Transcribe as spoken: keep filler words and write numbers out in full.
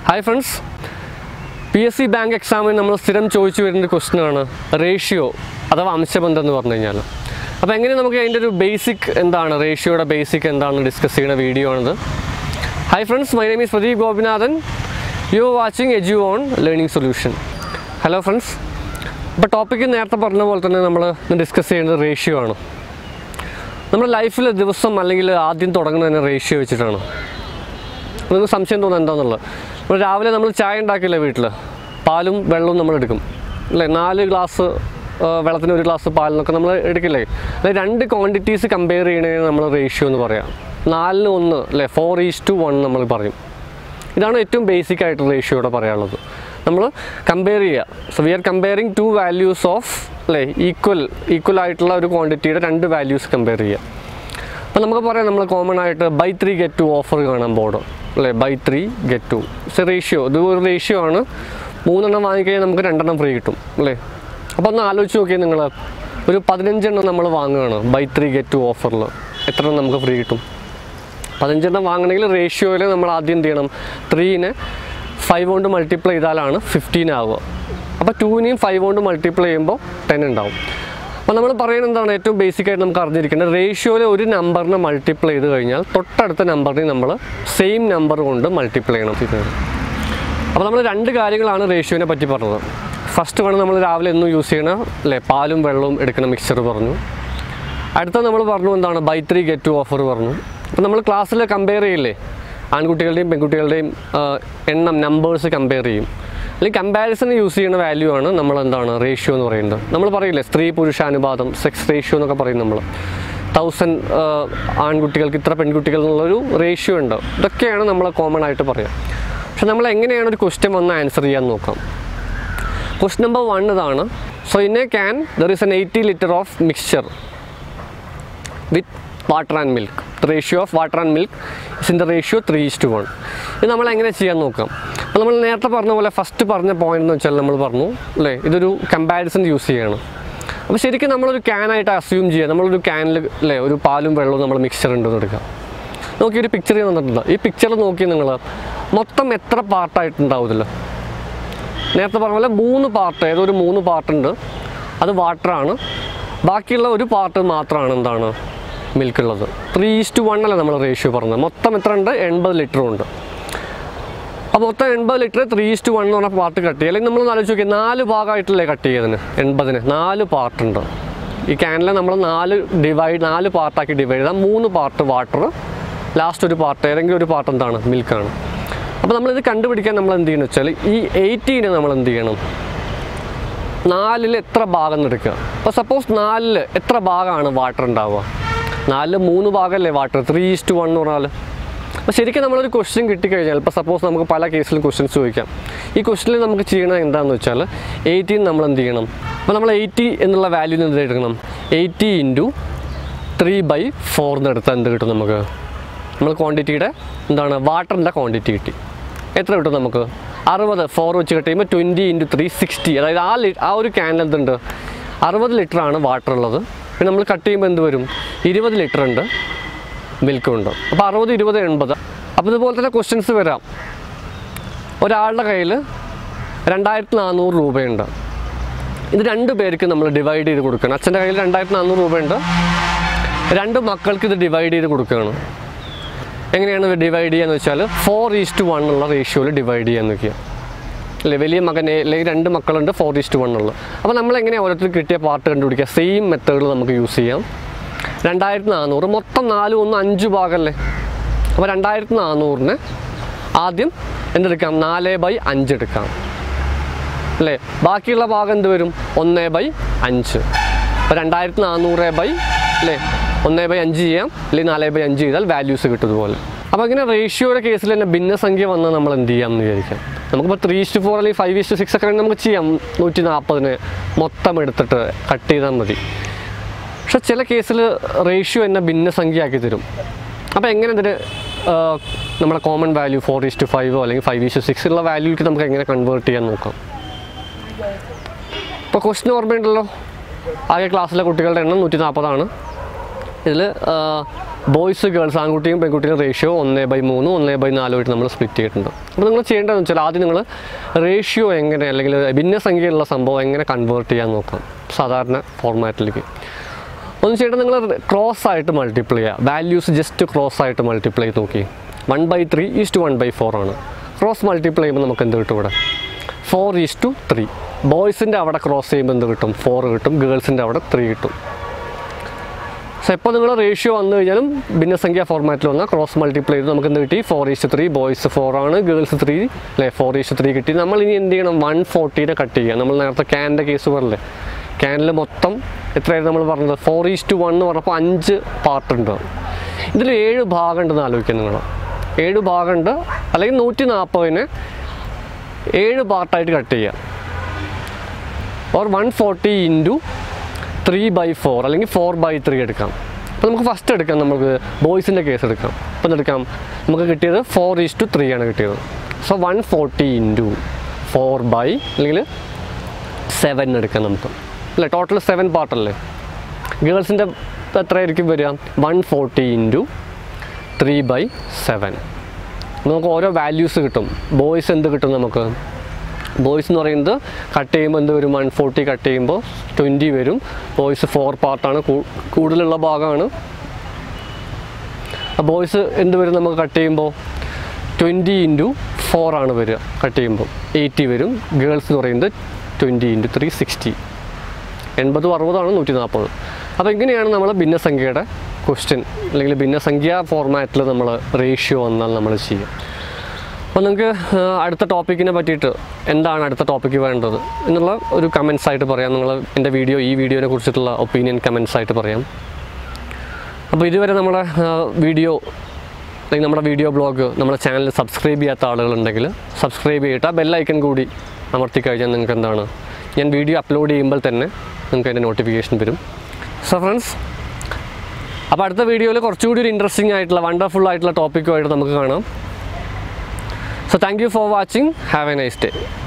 Hi friends, P S C Bank exam in നമ്മൾ സ്ഥിരം ചോദിച്ചു വരുന്ന ഒരു ക്വസ്റ്റ്യൻ ആണ് റേഷ്യോ അഥവാ അംശബന്ധം എന്ന് പറഞ്ഞു കഴിഞ്ഞാൽ. അപ്പോൾ എങ്ങനെ നമുക്ക് അതിൻ്റെ ഒരു ബേസിക് എന്താണ് റേഷ്യോയുടെ ബേസിക് എന്താണെന്ന് ഡിസ്കസ് ചെയ്യുന്ന വീഡിയോ ആണിത്. Hi friends, my name is Pradeep Gopinathan. You are watching Edu on Learning Solution. Hello friends. അപ്പോൾ ടോപ്പിക്ക് നേരത്തെ പറഞ്ഞ പോലെ തന്നെ നമ്മൾ ഡിസ്കസ് ചെയ്യുന്നത് റേഷ്യോ ആണ്. നമ്മുടെ ലൈഫിൽ ദിവസം അല്ലെങ്കിൽ ആദ്യം തുടങ്ങുന്നത് തന്നെ റേഷ്യോ വെച്ചിട്ടാണ്. നിങ്ങൾക്ക് സംശയം തോന്നുന്നത് എന്താണെന്നുള്ളത്, നമ്മൾ രാവിലെ നമ്മൾ ചായ ഉണ്ടാക്കില്ലേ വീട്ടിൽ, പാലും വെള്ളവും നമ്മൾ എടുക്കും അല്ലേ, നാല് ഗ്ലാസ് വെള്ളത്തിന് ഒരു ഗ്ലാസ് പാലിനൊക്കെ നമ്മൾ എടുക്കില്ലേ. അതായത് രണ്ട് ക്വാണ്ടിറ്റീസ് കമ്പയർ ചെയ്യണതിന് നമ്മൾ റേഷ്യോ എന്ന് പറയാം. നാലിന് ഒന്ന് അല്ലേ, ഫോർ ഈസ് ടു വൺ നമ്മൾ പറയും. ഇതാണ് ഏറ്റവും ബേസിക് ആയിട്ട് റേഷ്യോയുടെ പറയാനുള്ളത്. നമ്മൾ കമ്പയർ ചെയ്യുക. So we are comparing two values of അല്ലേ ഈക്വൽ ഈക്വൽ ആയിട്ടുള്ള ഒരു ക്വാണ്ടിറ്റിയുടെ രണ്ട് വാല്യൂസ് കമ്പയർ ചെയ്യുക. അപ്പോൾ നമുക്ക് പറയാം, നമ്മൾ കോമൺ ആയിട്ട് buy three get two offer കാണാൻ ബോർഡ് അല്ലേ, buy three get two so ratio. ഇത് ഒരു റേഷ്യോ ആണ്. മൂന്നെണ്ണം വാങ്ങിക്കഴിഞ്ഞാൽ നമുക്ക് രണ്ടെണ്ണം ഫ്രീ കിട്ടും അല്ലേ. അപ്പോൾ ഒന്ന് ആലോചിച്ച് നോക്കിയാൽ നിങ്ങൾ, ഒരു പതിനഞ്ചെണ്ണം നമ്മൾ വാങ്ങുകയാണ് ബൈ ത്രീ ഗെറ്റ് ടു ഓഫറിൽ, എത്ര എണ്ണം നമുക്ക് ഫ്രീ കിട്ടും? പതിനഞ്ചെണ്ണം വാങ്ങണമെങ്കിൽ റേഷ്യോയിൽ നമ്മൾ ആദ്യം എന്ത് ചെയ്യണം, ത്രീനെ ഫൈവ് കൊണ്ട് മൾട്ടിപ്ലൈ ചെയ്താലാണ് ഫിഫ്റ്റീൻ ആവുക. അപ്പോൾ ടൂവിനെയും ഫൈവ് കൊണ്ട് മൾട്ടിപ്ലൈ ചെയ്യുമ്പോൾ ടെൻ ഉണ്ടാവും. അപ്പോൾ നമ്മൾ പറയുന്നത് എന്താണ്, ഏറ്റവും ബേസിക്കായിട്ട് നമുക്ക് അറിഞ്ഞിരിക്കേണ്ടത്, റേഷ്യോയിൽ ഒരു നമ്പറിനെ മൾട്ടിപ്ലൈ ചെയ്ത് കഴിഞ്ഞാൽ തൊട്ടടുത്ത നമ്പറിനെ നമ്മൾ സെയിം നമ്പർ കൊണ്ട് മൾട്ടിപ്ലൈ ചെയ്യണം. അപ്പോൾ നമ്മൾ രണ്ട് കാര്യങ്ങളാണ് റേഷ്യോനെ പറ്റി പറഞ്ഞത്. ഫസ്റ്റ് വേണം നമ്മൾ രാവിലെ എന്നും യൂസ് ചെയ്യണ അല്ലേ, പാലും വെള്ളവും എടുക്കുന്ന മിക്സ്ചർ പറഞ്ഞു. അടുത്ത നമ്മൾ പറഞ്ഞു എന്താണ്, buy three get two offer പറഞ്ഞു. അപ്പോൾ നമ്മൾ ക്ലാസ്സിൽ കമ്പയർ ചെയ്യില്ലേ, ആൺകുട്ടികളുടെയും പെൺകുട്ടികളുടെയും എണ്ണം നമ്പേഴ്സ് കമ്പയർ ചെയ്യും. അല്ലെങ്കിൽ കമ്പാരിസൺ യൂസ് ചെയ്യുന്ന വാല്യൂ ആണ് നമ്മൾ എന്താണ് റേഷ്യോ എന്ന് പറയുന്നത്. നമ്മൾ പറയില്ലേ സ്ത്രീ പുരുഷ അനുപാതം, സെക്സ് റേഷ്യോ എന്നൊക്കെ പറയും. നമ്മൾ തൗസൻഡ് ആൺകുട്ടികൾക്ക് ഇത്ര പെൺകുട്ടികൾ എന്നുള്ളൊരു റേഷ്യോ ഉണ്ട്. ഇതൊക്കെയാണ് നമ്മൾ കോമൺ ആയിട്ട് പറയുക. പക്ഷെ നമ്മൾ എങ്ങനെയാണ് ഒരു ക്വസ്റ്റ്യൻ വന്ന് ആൻസർ ചെയ്യാൻ നോക്കാം. ക്വസ്റ്റ്യൻ നമ്പർ വൺ ഇതാണ്. So in a can there is an eighty litre of mixture with water and milk. Ratio of water and milk is in the ratio three is to one. ഇത് നമ്മൾ എങ്ങനെ ചെയ്യാൻ നോക്കാം. അപ്പോൾ നമ്മൾ നേരത്തെ പറഞ്ഞ പോലെ ഫസ്റ്റ് പറഞ്ഞ പോയിന്റ് എന്ന് വെച്ചാൽ നമ്മൾ പറഞ്ഞു അല്ലേ, ഇതൊരു കമ്പാരിസൺ യൂസ് ചെയ്യണം. അപ്പോൾ ശരിക്കും നമ്മളൊരു ക്യാനായിട്ട് അസ്യൂം ചെയ്യുക, നമ്മളൊരു ക്യാനിൽ അല്ലേ ഒരു പാലും വെള്ളവും നമ്മൾ മിക്സ്ചർ ഉണ്ടെന്ന് എടുക്കാം. നോക്കി ഒരു പിക്ചർ വന്നിട്ടുണ്ട്. ഈ പിക്ചർ നോക്കി നിങ്ങൾ മൊത്തം എത്ര പാർട്ടായിട്ടുണ്ടാവില്ല. നേരത്തെ പറഞ്ഞ പോലെ മൂന്ന് പാർട്ട്, ഏതൊരു മൂന്ന് പാർട്ടുണ്ട്, അത് വാട്ടറാണ്. ബാക്കിയുള്ള ഒരു പാർട്ട് മാത്രമാണ് എന്താണ് മിൽക്കുള്ളത്. ത്രീ ഈസ് ടു വൺ അല്ല നമ്മൾ റേഷ്യോ പറഞ്ഞത്. മൊത്തം എത്ര ഉണ്ട്, എൺപത് ലിറ്ററും ഉണ്ട്. അപ്പോൾ മൊത്തം എൺപത് litre three is to one എന്ന് പറഞ്ഞ പാർട്ട് കട്ട് ചെയ്യുക. അല്ലെങ്കിൽ നമ്മൾ ആലോചിച്ച് നോക്കിയാൽ നാല് ഭാഗമായിട്ടല്ലേ കട്ട് ചെയ്തതിന്, എൺപതിന് നാല് പാർട്ടുണ്ട്. ഈ ക്യാനിൽ നമ്മൾ നാല് ഡിവൈഡ് നാല് പാർട്ടാക്കി ഡിവൈഡ് ചെയ്താൽ മൂന്ന് പാർട്ട് വാട്ടർ, ലാസ്റ്റ് ഒരു പാർട്ട് ഏതെങ്കിലും ഒരു പാർട്ട് എന്താണ് മിൽക്കാണ്. അപ്പോൾ നമ്മളിത് കണ്ടുപിടിക്കാൻ നമ്മൾ എന്ത് ചെയ്യണമെന്ന് വെച്ചാൽ, ഈ എയ്റ്റീനെ നമ്മൾ എന്ത് ചെയ്യണം, നാലിൽ എത്ര ഭാഗം എടുക്കുക. അപ്പോൾ സപ്പോസ് നാലിൽ എത്ര ഭാഗമാണ് വാട്ടർ ഉണ്ടാവുക, നാലിൽ മൂന്ന് ഭാഗമല്ലേ water, three is to one എന്ന് പറഞ്ഞാൽ. അപ്പോൾ ശരിക്കും നമ്മളൊരു ക്വസ്റ്റ്യൻ കിട്ടിക്കഴിഞ്ഞാൽ, ഇപ്പോൾ സപ്പോസ് നമുക്ക് പല കേസിലും ക്വസ്റ്റ്യൻസ് ചോദിക്കാം. ഈ ക്വസ്റ്റ്യനിൽ നമുക്ക് ചെയ്യണത് എന്താണെന്ന് വെച്ചാൽ, എയ്റ്റീൻ നമ്മൾ എന്ത് ചെയ്യണം, അപ്പോൾ നമ്മൾ എയ്റ്റി എന്നുള്ള വാല്യൂ എന്ത് എടുക്കണം, eighty into three by four എന്ന് എടുത്താൽ എന്ത് കിട്ടും നമുക്ക്, നമ്മൾ ക്വാണ്ടിറ്റിയുടെ എന്താണ് വാട്ടറിൻ്റെ ക്വാണ്ടിറ്റി കിട്ടി. എത്ര കിട്ടും നമുക്ക്, അറുപത്. ഫോർ വെച്ച് കട്ട് ചെയ്യുമ്പോൾ ട്വൻറ്റി ഇൻറ്റു ത്രീ സിക്സ്റ്റി. അതായത് ആ ലി ആ ഒരു ക്യാനിൽ എന്തുണ്ട്, അറുപത് ലിറ്ററാണ് വാട്ടർ ഉള്ളത്. പിന്നെ നമ്മൾ കട്ട് ചെയ്യുമ്പോൾ എന്ത് വരും, ഇരുപത് ലിറ്റർ ഉണ്ട്, മിൽക്കും ഉണ്ട്. അപ്പോൾ അറുപത് ഇരുപത് എൺപത്. അപ്പോൾ ഇതുപോലെ തന്നെ ക്വസ്റ്റ്യൻസ് വരാം. ഒരാളുടെ കയ്യിൽ രണ്ടായിരത്തി നാനൂറ് രൂപയുണ്ട്. ഇത് രണ്ട് പേർക്ക് നമ്മൾ ഡിവൈഡ് ചെയ്ത് കൊടുക്കണം. അച്ഛൻ്റെ കയ്യിൽ രണ്ടായിരത്തി നാനൂറ് രൂപയുണ്ട്, രണ്ട് മക്കൾക്ക് ഇത് ഡിവൈഡ് ചെയ്ത് കൊടുക്കുകയാണ്. എങ്ങനെയാണ് ഇത് ഡിവൈഡ് ചെയ്യാന്ന് വെച്ചാൽ, ഫോർ ഈസ് ടു വൺ ഉള്ള റേഷ്യോയിൽ ഡിവൈഡ് ചെയ്യാൻ നോക്കിയാൽ അല്ലേ, വലിയ മകനെ അല്ലെങ്കിൽ രണ്ട് മക്കളുണ്ട്, ഫോർ ഈസ് ടു വൺ ഉള്ളത്. അപ്പോൾ നമ്മൾ എങ്ങനെയാണ് ഓരോരുത്തർ കിട്ടിയ പാർട്ട് കണ്ടുപിടിക്കുക, സെയിം മെത്തേഡിൽ നമുക്ക് യൂസ് ചെയ്യാം. രണ്ടായിരത്തി നാനൂറ് മൊത്തം നാല് ഒന്ന് അഞ്ച് ഭാഗമല്ലേ. അപ്പോൾ രണ്ടായിരത്തി നാനൂറിന് ആദ്യം എന്തെടുക്കാം, നാല് ബൈ അഞ്ച് എടുക്കാം അല്ലേ. ബാക്കിയുള്ള ഭാഗം എന്ത് വരും, ഒന്ന് ബൈ അഞ്ച്. അപ്പോൾ രണ്ടായിരത്തി നാനൂറ് ബൈ അല്ലേ ഒന്ന് ബൈ അഞ്ച് ചെയ്യാം, അല്ലെങ്കിൽ നാല് ബൈ അഞ്ച് ചെയ്താൽ വാല്യൂസ് കിട്ടും ഇതുപോലെ. അപ്പോൾ ഇങ്ങനെ റേഷ്യോയുടെ കേസിൽ തന്നെ ഭിന്നസംഖ്യ വന്നാൽ നമ്മൾ എന്ത് ചെയ്യാം എന്ന് വിചാരിക്കാം. നമുക്കിപ്പോൾ ത്രീ ഇസ്റ്റു ഫോർ അല്ലെങ്കിൽ ഫൈവ് ഇസ്റ്റു സിക്സ് ഒക്കെ നമുക്ക് ചെയ്യാം, നൂറ്റി നാൽപ്പതിന് മൊത്തം എടുത്തിട്ട് കട്ട് ചെയ്താൽ മതി. പക്ഷെ ചില കേസിൽ റേഷ്യോ എന്നെ ഭിന്നസംഖ്യ ആക്കി തരും. അപ്പോൾ എങ്ങനെ ഇതിന് നമ്മുടെ common value four is to ഫൈവോ അല്ലെങ്കിൽ ഫൈവ് ഈസ് ടു സിക്സ് ഉള്ള വാല്യൂക്ക് നമുക്ക് എങ്ങനെ കൺവേർട്ട് ചെയ്യാൻ നോക്കാം. ഇപ്പോൾ ക്വസ്റ്റ്യൻ ഓർമ്മയുണ്ടല്ലോ, ആകെ ക്ലാസ്സിലെ കുട്ടികളുടെ എണ്ണം നൂറ്റി നാൽപ്പതാണ്. ഇതിൽ ബോയ്സ് ഗേൾസ് ആൺകുട്ടിയും പെൺകുട്ടിയും റേഷ്യോ ഒന്ന് ബൈ മൂന്ന് ഒന്ന് ബൈ നാലുമായിട്ട് നമ്മൾ സ്പ്ലിറ്റ് ചെയ്തിട്ടുണ്ട്. അപ്പോൾ നിങ്ങൾ ചെയ്യേണ്ടതെന്ന് വെച്ചാൽ ആദ്യം നിങ്ങൾ റേഷ്യോ എങ്ങനെ അല്ലെങ്കിൽ ഭിന്നസംഖ്യയുള്ള സംഭവം എങ്ങനെ കൺവേർട്ട് ചെയ്യാൻ നോക്കാം സാധാരണ ഫോർമാറ്റിലേക്ക്. ഒന്ന് ചെയ്യേണ്ടത് നിങ്ങൾ ക്രോസ് ആയിട്ട് മൾട്ടിപ്ലൈ ചെയ്യുക. വാല്യൂസ് ജസ്റ്റ് ക്രോസ് ആയിട്ട് മൾട്ടിപ്ലൈ ചെയ്ത് നോക്കി. One by three is to one by four ആണ്. ക്രോസ് മൾട്ടിപ്ലൈ ചെയ്യുമ്പോൾ നമുക്ക് എന്ത് കിട്ടും? ഇവിടെ ഫോർ ഈസ് ടു ത്രീ. ബോയ്സിൻ്റെ അവിടെ ക്രോസ് ചെയ്യുമ്പോൾ എന്ത് കിട്ടും? ഫോർ കിട്ടും. ഗേൾസിൻ്റെ അവിടെ ത്രീ കിട്ടും. സോ എപ്പോൾ നിങ്ങൾ റേഷ്യോ വന്നു കഴിഞ്ഞാലും ഭിന്നസംഖ്യ ഫോർമാറ്റിൽ വന്നാൽ ക്രോസ് മൾട്ടിപ്ലൈ ചെയ്ത് നമുക്ക് എന്ത് കിട്ടി? Four is three. Boys four ആണ്, ഗേൾസ് ത്രീ അല്ലേ? ഫോർ ഈസ് ത്രീ കിട്ടി. നമ്മൾ ഇനി എന്ത് ചെയ്യണം? വൺ ഫോർട്ടീനെ കട്ട് ചെയ്യുക. നമ്മൾ നേരത്തെ ക്യാൻ്റെ കേസ് പറഞ്ഞില്ലേ, ക്യാനിൽ മൊത്തം എത്രയായിരുന്നു നമ്മൾ പറഞ്ഞത്? ഫോർ ഈസ് ടു വൺ എന്ന് പറഞ്ഞപ്പോൾ അഞ്ച് പാർട്ട് ഉണ്ട്. ഇതിൽ ഏഴ് ഭാഗം ഉണ്ടെന്ന് ആലോചിക്കുക നിങ്ങൾ. ഏഴ് ഭാഗമുണ്ട്, അല്ലെങ്കിൽ നൂറ്റി നാൽപ്പതിനെ ഏഴ് പാർട്ടായിട്ട് കട്ട് ചെയ്യുക. Or one forty into three by four അല്ലെങ്കിൽ ഫോർ ബൈ ത്രീ എടുക്കാം. അപ്പോൾ നമുക്ക് ഫസ്റ്റ് എടുക്കാം, നമുക്ക് ബോയ്സിൻ്റെ കേസ് എടുക്കാം. അപ്പം എടുക്കാം, നമുക്ക് കിട്ടിയത് ഫോർ ഈസ് ടു ത്രീ ആണ് കിട്ടിയത്. So one forty into four by അല്ലെങ്കിൽ സെവൻ എടുക്കാം നമുക്ക് അല്ലേ? ടോട്ടൽ സെവൻ പാർട്ടല്ലേ? ഗേൾസിൻ്റെ എത്രയായിരിക്കും വരിക? One forty into three by seven. നമുക്ക് ഓരോ വാല്യൂസ് കിട്ടും. ബോയ്സ് എന്ത് കിട്ടും നമുക്ക്? ബോയ്സ് എന്ന് പറയുന്നത് കട്ട് ചെയ്യുമ്പോൾ എന്ത് വരും? വൺ ഫോർട്ടി കട്ട് ചെയ്യുമ്പോൾ ട്വൻറ്റി വരും. ബോയ്സ് ഫോർ പാർട്ടാണ്, കൂടുതലുള്ള ഭാഗമാണ്. ബോയ്സ് എന്ത് വരും നമുക്ക് കട്ട് ചെയ്യുമ്പോൾ? ട്വൻറ്റി ഇൻറ്റു ഫോർ ആണ് വരിക. കട്ട് ചെയ്യുമ്പോൾ എയ്റ്റി വരും. ഗേൾസ് എന്ന് പറയുന്നത് ട്വൻറ്റി ഇൻറ്റു ത്രീ സിക്സ്റ്റി. എൺപതും അറുപതാണ് നൂറ്റി നാൽപ്പത്. അപ്പോൾ ഇങ്ങനെയാണ് നമ്മൾ ഭിന്നസംഖ്യയുടെ ക്വസ്റ്റ്യൻ അല്ലെങ്കിൽ ഭിന്നസംഖ്യ ഫോർമാറ്റിൽ നമ്മൾ റേഷ്യോ വന്നാൽ നമ്മൾ ചെയ്യുക. അപ്പോൾ നിങ്ങൾക്ക് അടുത്ത ടോപ്പിക്കിനെ പറ്റിയിട്ട് എന്താണ് അടുത്ത ടോപ്പിക്ക് വേണ്ടത് എന്നുള്ള ഒരു കമൻസ് ആയിട്ട് പറയാം. നിങ്ങൾ എൻ്റെ വീഡിയോ ഈ വീഡിയോനെ കുറിച്ചിട്ടുള്ള ഒപ്പീനിയൻ കമൻസ് ആയിട്ട് പറയാം. അപ്പോൾ ഇതുവരെ നമ്മുടെ വീഡിയോ അല്ലെങ്കിൽ നമ്മുടെ വീഡിയോ ബ്ലോഗ് നമ്മുടെ ചാനൽ സബ്സ്ക്രൈബ് ചെയ്യാത്ത ആളുകളുണ്ടെങ്കിൽ സബ്സ്ക്രൈബ് ചെയ്തിട്ട് ആ ബെല്ലൈക്കൺ കൂടി അമർത്തി കഴിഞ്ഞാൽ നിങ്ങൾക്ക് എന്താണ്, ഞാൻ വീഡിയോ അപ്ലോഡ് ചെയ്യുമ്പോൾ തന്നെ നിങ്ങൾക്ക് അതിൻ്റെ നോട്ടിഫിക്കേഷൻ വരും. സോ ഫ്രണ്ട്സ്, അപ്പോൾ അടുത്ത വീഡിയോയിൽ കുറച്ചുകൂടി ഒരു ഇൻട്രസ്റ്റിംഗ് ആയിട്ടുള്ള വണ്ടർഫുൾ ആയിട്ടുള്ള ടോപ്പിക്കുമായിട്ട് നമുക്ക് കാണാം. So thank you for watching. Have a nice day.